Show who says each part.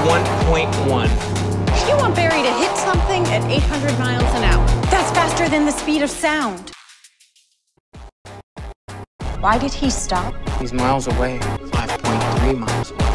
Speaker 1: 1.1.
Speaker 2: You want Barry to hit something at 800 miles an hour. That's faster than the speed of sound. Why did he stop?
Speaker 1: He's miles away, 5.3 miles away.